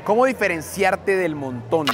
¿Cómo diferenciarte del montón?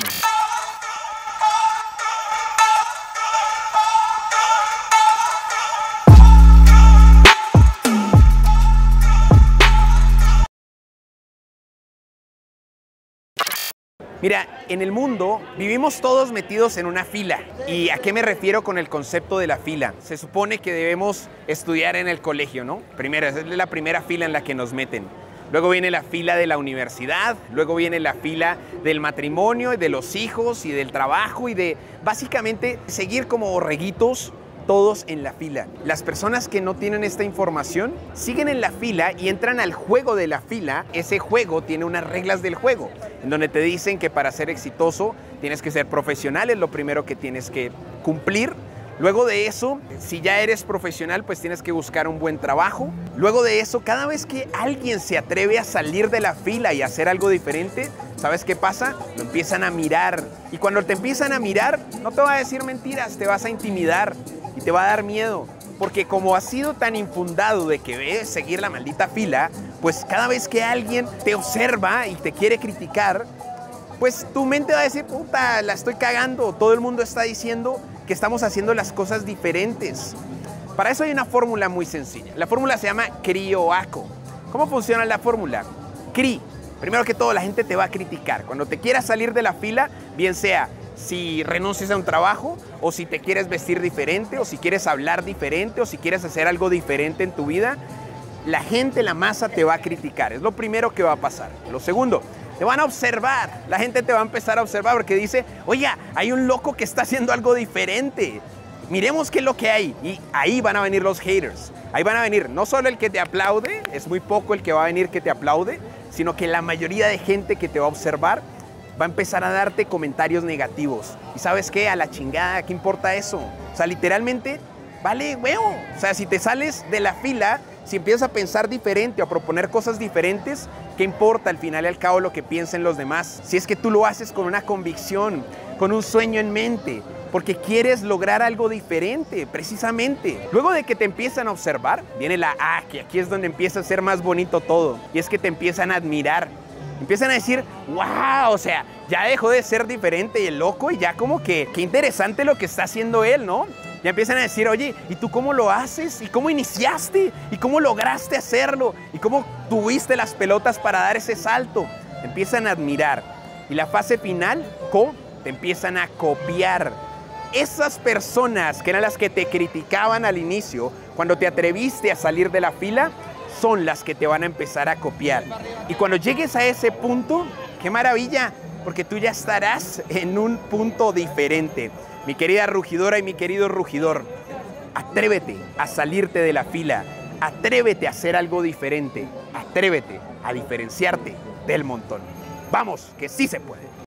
Mira, en el mundo vivimos todos metidos en una fila. ¿Y a qué me refiero con el concepto de la fila? Se supone que debemos estudiar en el colegio, ¿no? Primero, esa es la primera fila en la que nos meten. Luego viene la fila de la universidad, luego viene la fila del matrimonio, de los hijos y del trabajo y de básicamente seguir como borreguitos todos en la fila. Las personas que no tienen esta información siguen en la fila y entran al juego de la fila. Ese juego tiene unas reglas del juego, en donde te dicen que para ser exitoso tienes que ser profesional, es lo primero que tienes que cumplir. Luego de eso, si ya eres profesional, pues tienes que buscar un buen trabajo. Luego de eso, cada vez que alguien se atreve a salir de la fila y hacer algo diferente, ¿sabes qué pasa? Lo empiezan a mirar. Y cuando te empiezan a mirar, no te va a decir mentiras, te vas a intimidar y te va a dar miedo. Porque como has sido tan infundado de que debes seguir la maldita fila, pues cada vez que alguien te observa y te quiere criticar, pues tu mente va a decir, puta, la estoy cagando. Todo el mundo está diciendo que estamos haciendo las cosas diferentes. Para eso hay una fórmula muy sencilla. La fórmula se llama CRI-OACO. ¿Cómo funciona la fórmula? CRI. Primero que todo, la gente te va a criticar. Cuando te quieras salir de la fila, bien sea si renuncias a un trabajo, o si te quieres vestir diferente, o si quieres hablar diferente, o si quieres hacer algo diferente en tu vida, la gente, la masa te va a criticar. Es lo primero que va a pasar. Lo segundo, te van a observar. La gente te va a empezar a observar porque dice, oye, hay un loco que está haciendo algo diferente. Miremos qué es lo que hay. Y ahí van a venir los haters. Ahí van a venir no solo el que te aplaude, es muy poco el que va a venir que te aplaude, sino que la mayoría de gente que te va a observar va a empezar a darte comentarios negativos. ¿Y sabes qué? A la chingada, ¿qué importa eso? O sea, literalmente, vale, huevo. O sea, si te sales de la fila, si empiezas a pensar diferente o a proponer cosas diferentes, ¿qué importa al final y al cabo lo que piensen los demás? Si es que tú lo haces con una convicción, con un sueño en mente, porque quieres lograr algo diferente, precisamente. Luego de que te empiezan a observar, viene la A, que aquí es donde empieza a ser más bonito todo. Y es que te empiezan a admirar. Empiezan a decir, wow, o sea, ya dejó de ser diferente y el loco y ya como que, qué interesante lo que está haciendo él, ¿no? Ya empiezan a decir, oye, ¿y tú cómo lo haces? ¿Y cómo iniciaste? ¿Y cómo lograste hacerlo? ¿Y cómo tuviste las pelotas para dar ese salto? Te empiezan a admirar. Y la fase final, te empiezan a copiar. Esas personas que eran las que te criticaban al inicio, cuando te atreviste a salir de la fila, son las que te van a empezar a copiar. Y cuando llegues a ese punto, ¡qué maravilla! Porque tú ya estarás en un punto diferente. Mi querida rugidora y mi querido rugidor, atrévete a salirte de la fila, atrévete a hacer algo diferente, atrévete a diferenciarte del montón. ¡Vamos, que sí se puede!